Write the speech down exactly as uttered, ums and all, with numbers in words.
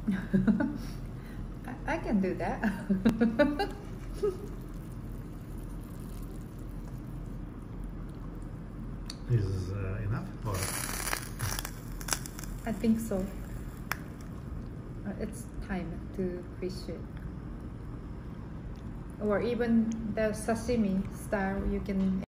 I, I can do that. Is uh, enough? Or? I think so. Uh, it's time to fish it. Or even the sashimi style, you can